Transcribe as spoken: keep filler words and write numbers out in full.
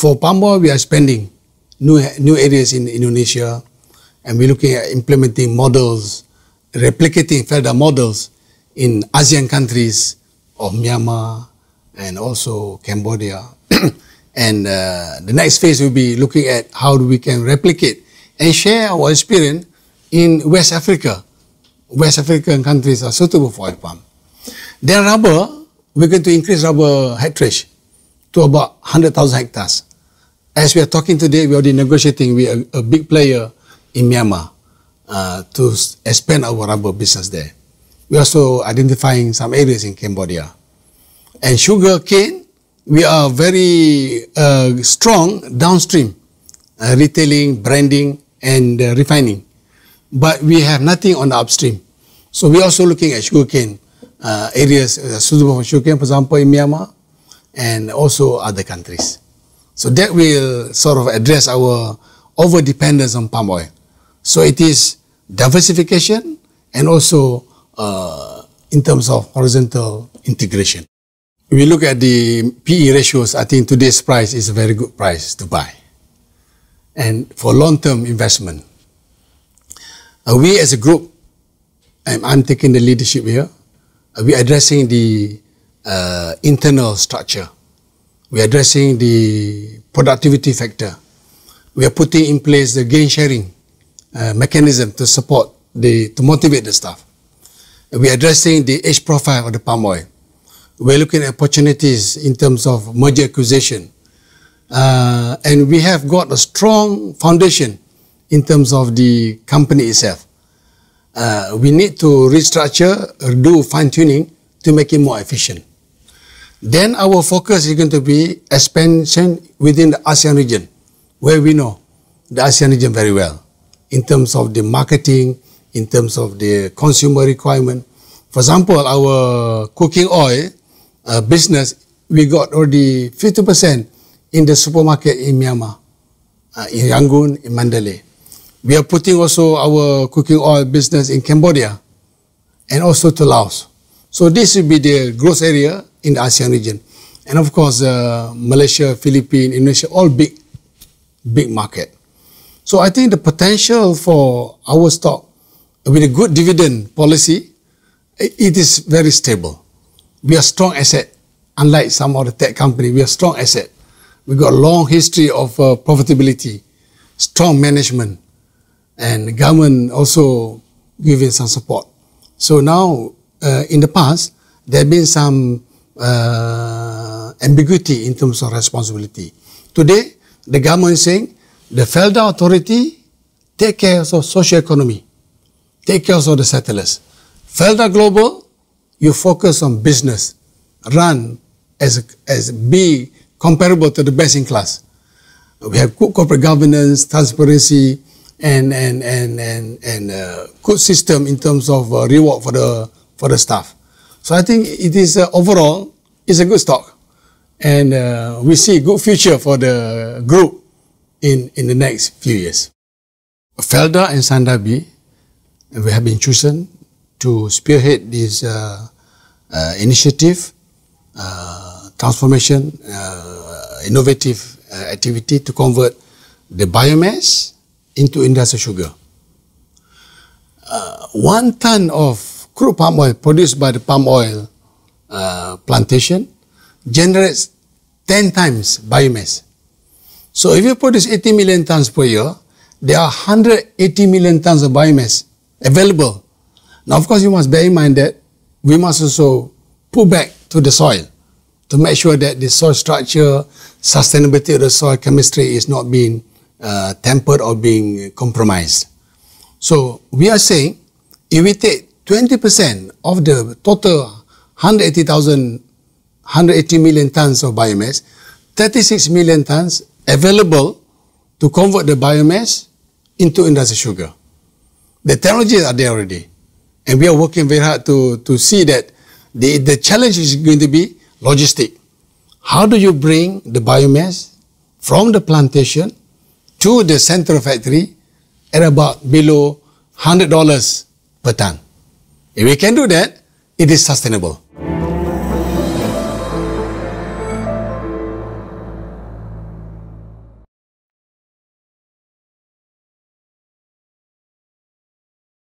For palm oil, we are spending new, new areas in Indonesia, and we're looking at implementing models, replicating Felda models in ASEAN countries of Myanmar and also Cambodia. And uh, the next phase will be looking at how we can replicate and share our experience in West Africa. West African countries are suitable for oil palm. Then rubber, we're going to increase rubber hectarage to about one hundred thousand hectares. As we are talking today, we're already negotiating with a, a big player in Myanmar uh, to expand our rubber business there. We're also identifying some areas in Cambodia. And sugar cane, we are very uh, strong downstream, uh, retailing, branding, and uh, refining. But we have nothing on the upstream. So we're also looking at sugarcane uh, areas uh, suitable for sugarcane, for example, in Myanmar and also other countries. So that will sort of address our over-dependence on palm oil. So it is diversification and also uh, in terms of horizontal integration. We look at the P E ratios. I think today's price is a very good price to buy. And for long-term investment, uh, we as a group, I'm, I'm taking the leadership here, uh, we're addressing the uh, internal structure. We're addressing the productivity factor. We are putting in place the gain sharing uh, mechanism to support, the, to motivate the staff. We're addressing the age profile of the palm oil. We're looking at opportunities in terms of merger acquisition. Uh, and we have got a strong foundation in terms of the company itself. Uh, we need to restructure, or do fine-tuning to make it more efficient. Then our focus is going to be expansion within the ASEAN region, where we know the ASEAN region very well, in terms of the marketing, in terms of the consumer requirement. For example, our cooking oil uh, business, we got already fifty percent in the supermarket in Myanmar, uh, in Yangon, in Mandalay. We are putting also our cooking oil business in Cambodia and also to Laos. So this will be the growth area in the ASEAN region. And of course, uh, Malaysia, Philippines, Indonesia, all big, big market. So I think the potential for our stock with a good dividend policy, it is very stable. We are strong asset. Unlike some of the tech company, we are strong asset. We got a long history of uh, profitability, strong management, and the government also giving some support. So now, uh, in the past, there have been some uh, ambiguity in terms of responsibility. Today, the government is saying the Felda authority take care of social economy, take care of the settlers. Felda Global, you focus on business, run as, a, as be comparable to the best in class. We have good corporate governance, transparency, and and and and and uh, good system in terms of uh, reward for the for the staff. So I think it is uh, overall it's a good stock, and uh, we see a good future for the group in in the next few years. Felda and Sandabi, we have been chosen to spearhead this uh, uh, initiative, uh, transformation, uh, innovative uh, activity to convert the biomass into industrial sugar. Uh, one ton of crude palm oil produced by the palm oil uh, plantation generates ten times biomass. So if you produce eighty million tons per year, there are one hundred eighty million tons of biomass available. Now, of course, you must bear in mind that we must also put back to the soil to make sure that the soil structure, sustainability of the soil chemistry is not being Uh, tempered or being compromised. So we are saying if we take twenty percent of the total one hundred eighty thousand, one hundred eighty million tons of biomass, thirty-six million tons available to convert the biomass into industrial sugar. The technologies are there already, and we are working very hard to, to see that the, the challenge is going to be logistic. How do you bring the biomass from the plantation to the central factory at about below one hundred dollars per ton? If we can do that, it is sustainable.